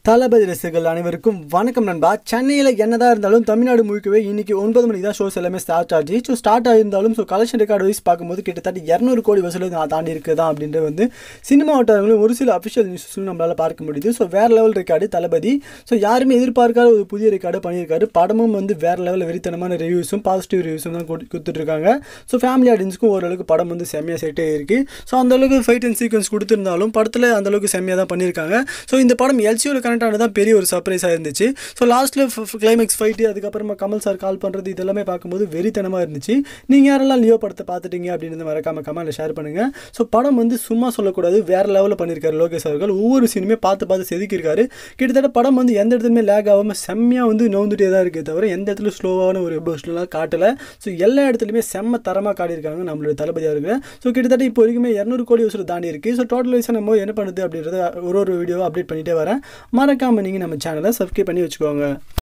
தளபதி ரசிகர்கள் அனைவருக்கும் வணக்கம் நண்பா. சென்னையில் என்னதான் இருந்தாலும் தமிழ்நாடு முழுக்கவே இன்னைக்கு 9 மணிக்கு தான் ஷோஸ் எல்லாமே ஸ்டார்ட் ஆச்சு. ஸோ ஸ்டார்ட் ஆகியிருந்தாலும் கலெக்ஷன் ரெக்கார்டு வைஸ் பார்க்கும்போது கிட்டத்தட்ட 200 கோடி வசூல் தாண்டி இருக்குதான் அப்படின்றது சினிமா வட்டாரங்களும் ஒரு சில அஃபிஷியல் நியூஸும் நம்மளால் பார்க்க முடியுது. ஸோ வேறு லெவல் ரெக்கார்டு தளபதி. ஸோ யாருமே எதிர்பார்க்காத ஒரு புதிய ரெக்கார்டு பண்ணியிருக்காரு. படமும் வேறு லெவலில் வெறித்தனமான ரிவ்யூஸும் பாசிட்டிவ் ரிவ்யூஸும் தான் கொடுத்துட்ருக்காங்க. ஸோ ஃபேமிலி ஆடியன்ஸுக்கும் ஓரளவுக்கு படம் செம்மையாக செட்டே இருக்குது. ஸோ அந்தளவுக்கு ஃபைட் அண்ட் சீக்வன்ஸ் கொடுத்துருந்தாலும் படத்தில் அந்தளவுக்கு செம்மையாக தான் பண்ணியிருக்காங்க. ஸோ இந்த படம் எல்சியூவில் கனெக்ட் ஆனதான் பெரிய ஒரு சர்ப்ரைஸாக இருந்துச்சு. ஸோ லாஸ்ட்டில் கிளைமேக்ஸ் ஃபைட்டு, அதுக்கப்புறமா கமல் சார் கால் பண்ணுறது, இதெல்லாமே பார்க்கும்போது வெறித்தனமாக இருந்துச்சு. நீங்கள் யாரெல்லாம் லியோ படத்தை பார்த்துட்டீங்க அப்படின்னு மறக்காமல் கமெண்ட்டில் ஷேர் பண்ணுங்கள். ஸோ படம் சும்மா சொல்லக்கூடாது, வேறு லெவலில் பண்ணியிருக்காரு லோகேஷ் அவர்கள். ஒவ்வொரு சீனுமே பார்த்து செதுக்கியிருக்காரு. கிட்டத்தட்ட படம் எந்த இடத்துலையுமே லேக் ஆகாமல் செம்மையாக நோந்துட்டே தான் இருக்கே தவிர எந்த இடத்துல ஸ்லோவான ஒரு எபோஸ்லாம் காட்டலை. ஸோ எல்லா இடத்துலையுமே செம்ம தரமாக காட்டியிருக்காங்க நம்மளுடைய தளபதியாக இருக்கிற. ஸோ கிட்டத்தட்ட இப்போ வரைக்குமே 200 கோடி வசூல் தாண்டி இருக்குது. ஸோ டோட்டல் வைஸாக நம்ம என்ன பண்ணுது அப்படின்றத ஒரு வீடியோவை அப்டேட் பண்ணிகிட்டே வரேன். மறக்காமல் நீங்கள் நம்ம சேனலை சப்ஸ்கிரைப் பண்ணி வச்சுக்கோங்க.